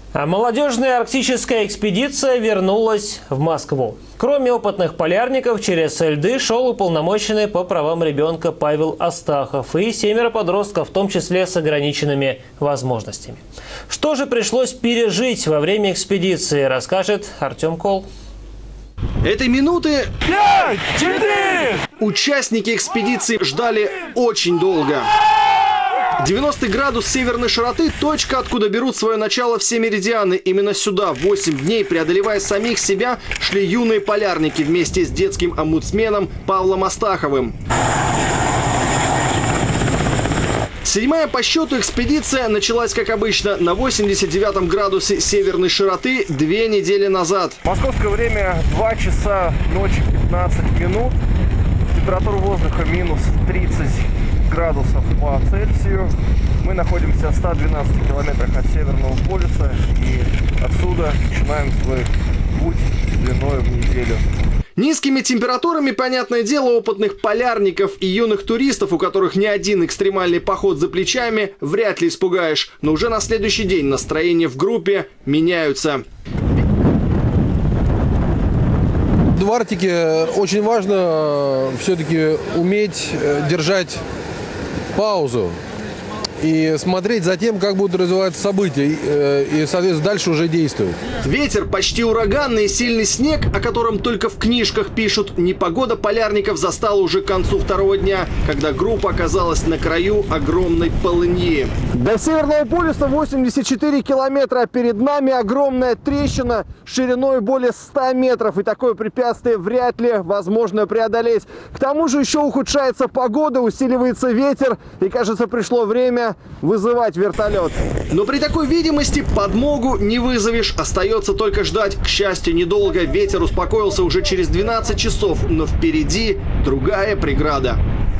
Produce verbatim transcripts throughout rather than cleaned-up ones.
А молодежная арктическая экспедиция вернулась в Москву. Кроме опытных полярников, через льды шел уполномоченный по правам ребенка Павел Астахов и семеро подростков, в том числе с ограниченными возможностями. Что же пришлось пережить во время экспедиции, расскажет Артем Кол. Этой минуты пять, четыре! Участники экспедиции ждали очень долго. девяностый градус северной широты – точка, откуда берут свое начало все меридианы. Именно сюда восемь дней, преодолевая самих себя, шли юные полярники вместе с детским омбудсменом Павлом Астаховым. Седьмая по счету экспедиция началась, как обычно, на восемьдесят девятом градусе северной широты две недели назад. Московское время два часа ночи пятнадцать минут. Температура воздуха минус тридцать градусов по Цельсию. Мы находимся в ста двенадцати километрах от Северного полюса и отсюда начинаем свой путь длиной в неделю. Низкими температурами, понятное дело, опытных полярников и юных туристов, у которых ни один экстремальный поход за плечами, вряд ли испугаешь. Но уже на следующий день настроения в группе меняются. В Арктике очень важно все-таки уметь держать паузу и смотреть за тем, как будут развиваться события, и, соответственно, дальше уже действовать. Ветер почти ураганный и сильный снег, о котором только в книжках пишут, непогода полярников застала уже к концу второго дня, когда группа оказалась на краю огромной полыньи. До Северного полюса восемьдесят четыре километра, а перед нами огромная трещина шириной более ста метров, и такое препятствие вряд ли возможно преодолеть. К тому же еще ухудшается погода, усиливается ветер, и, кажется, пришло время вызывать вертолет. Но при такой видимости подмогу не вызовешь. Остается только ждать. К счастью, недолго. Ветер успокоился уже через двенадцать часов. Но впереди другая преграда.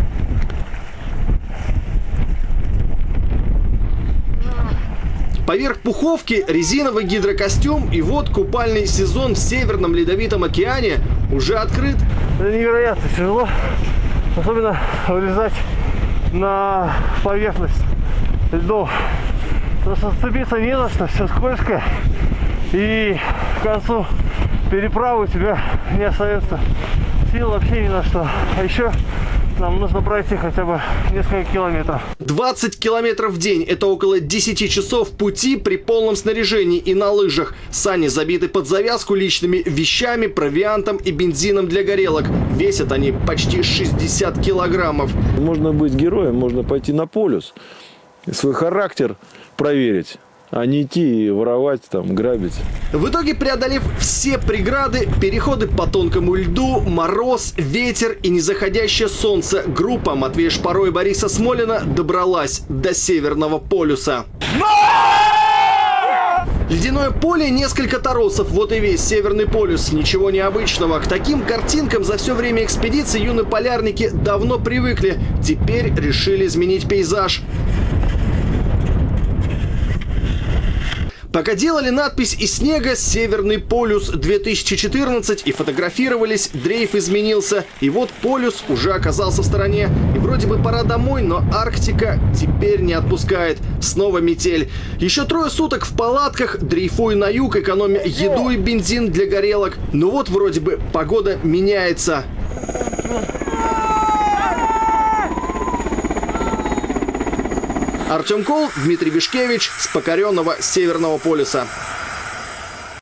Поверх пуховки резиновый гидрокостюм, и вот купальный сезон в Северном Ледовитом океане уже открыт. Это невероятно тяжело. Особенно вылезать на поверхность льдов. Просто сцепиться не за что, все скользко. И к концу переправы у тебя не остается сил вообще ни на что. А еще нам нужно пройти хотя бы несколько километров. двадцать километров в день – это около десяти часов пути при полном снаряжении и на лыжах. Сани забиты под завязку личными вещами, провиантом и бензином для горелок. Весят они почти шестьдесят килограммов. Можно быть героем, можно пойти на полюс, свой характер проверить, а не идти и воровать, там, грабить. В итоге, преодолев все преграды, переходы по тонкому льду, мороз, ветер и незаходящее солнце, группа Матвея Шпаро и Бориса Смолина добралась до Северного полюса. Ледяное поле, несколько торосов, вот и весь Северный полюс. Ничего необычного. К таким картинкам за все время экспедиции юные полярники давно привыкли. Теперь решили изменить пейзаж. Пока делали надпись из снега «Северный полюс две тысячи четырнадцать» и фотографировались, дрейф изменился. И вот полюс уже оказался в стороне. И вроде бы пора домой, но Арктика теперь не отпускает. Снова метель. Еще трое суток в палатках, дрейфуя на юг, экономя еду и бензин для горелок. Но вот вроде бы погода меняется. Артем Кол, Дмитрий Вишкевич с покоренного Северного полюса.